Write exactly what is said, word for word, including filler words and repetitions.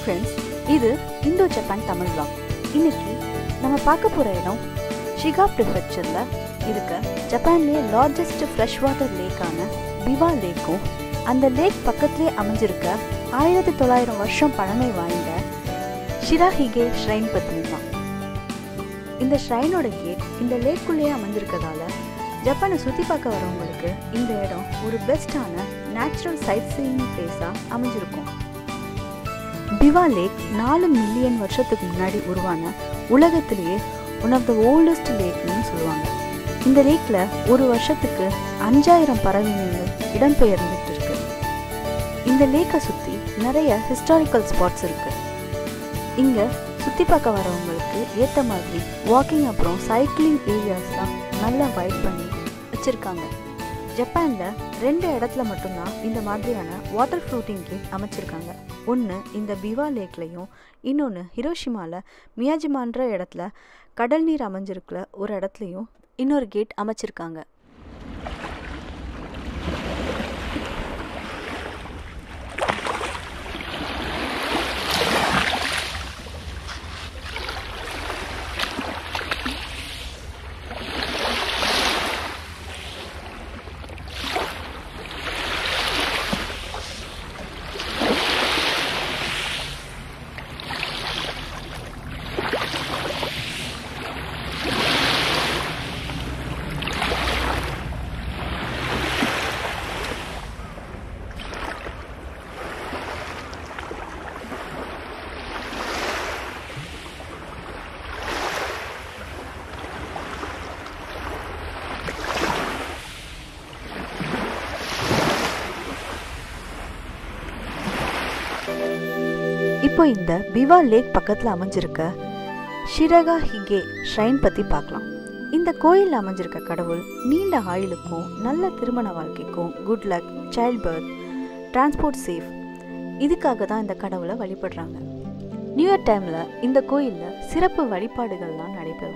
friends, இது இந்தோ Japan Tamil vlog. இன்னைக்கு நம்ம பார்க்க போற இடம் ஷிகா prefectureல இருக்க ஜப்பான்லயே லார்ஜஸ்ட் ஃப்ரெஷ் வாட்டர் லேக்கான பிவா லேக்கும் அந்த லேக் பக்கத்திலே அமைஞ்சிருக்க ஆயிரத்தி தொள்ளாயிரம் வருஷம் பழமை வாய்ந்த ஷிராஹிகே ஷ்ரைன் பத்தி தான். இந்த ஷ்ரைனோட கேட் இந்த லேக்குள்ளேயே அமைஞ்சிருக்கதால ஜப்பானை சுற்றி பார்க்க வரவங்களுக்கு இந்த இடம் ஒரு பெஸ்டான நேச்சுரல் சைட் சீயிங் பிளேஸாக அமைஞ்சிருக்கும். பிவா லேக் நாலு மில்லியன் வருஷத்துக்கு முன்னாடி உருவான உலகத்திலேயே ஒன் ஆஃப் த ஓல்டஸ்ட் லேக்னு சொல்லுவாங்க. இந்த லேக்கில் ஒரு வருஷத்துக்கு அஞ்சாயிரம் பறவைகள் இடம்பெயர்ந்துட்டு இருக்கு. இந்த லேக்கை சுற்றி நிறைய ஹிஸ்டாரிக்கல் ஸ்பாட்ஸ் இருக்கு. இங்கே சுற்றி பார்க்க வரவங்களுக்கு ஏற்ற மாதிரி வாக்கிங் அப்புறம் சைக்கிளிங் ஏரியாஸ்லாம் நல்லா வைப் பண்ணி வச்சுருக்காங்க. ஜப்பானில் ரெண்டு இடத்துல மட்டும்தான் இந்த மாதிரியான வாட்டர் ஃப்ளோட்டிங் கேட் அமைச்சிருக்காங்க. ஒன்று இந்த பிவா லேக்லையும், இன்னொன்று ஹிரோஷிமாவில் மியாஜிமான்ற இடத்துல கடல் நீர் அமைஞ்சிருக்கிற ஒரு இடத்துலையும் இன்னொரு கேட் அமைச்சிருக்காங்க. இப்போ இந்த பிவா லேக் பக்கத்தில் அமைஞ்சிருக்க ஷிரகாஹிகே ஷ்ரைன் பற்றி பார்க்கலாம். இந்த கோயிலில் அமைஞ்சிருக்க கடவுள் நீண்ட ஆயுளுக்கும் நல்ல திருமண வாழ்க்கைக்கும், good luck, child birth, transport safe, இதுக்காக தான் இந்த கடவுளை வழிபடுறாங்க. நியூ இயர் டைமில் இந்த கோயிலில் சிறப்பு வழிபாடுகள்லாம் நடைபெறும்.